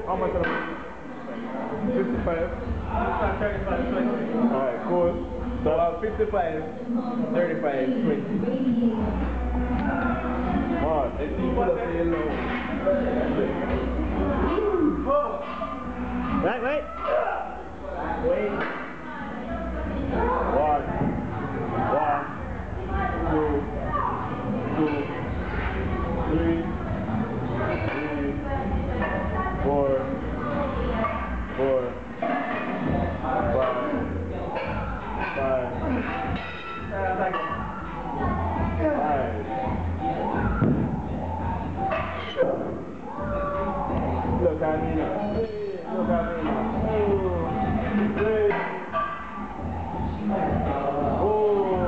How much are 55? 35, 20. Alright, cool. So 55, 35, 20. Alright, let's see what I say low. Right, wait. Wait. 1, 2, 3, 4, 5. Look at me now. Look at me now. 3, 4,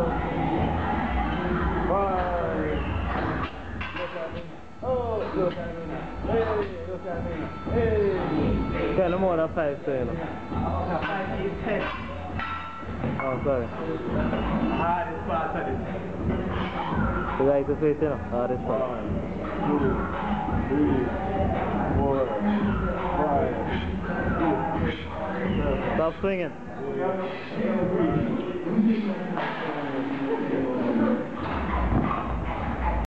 5. Look at me. Oh, look at me now. Hey, look at me now. Hey. Tell them more than 5 still. 5 is 10. Oh, sorry. Hardest part of it. You like to say it, you know? Hardest part. 1, 2, 3, 4, 5, 6, 7. Stop swinging.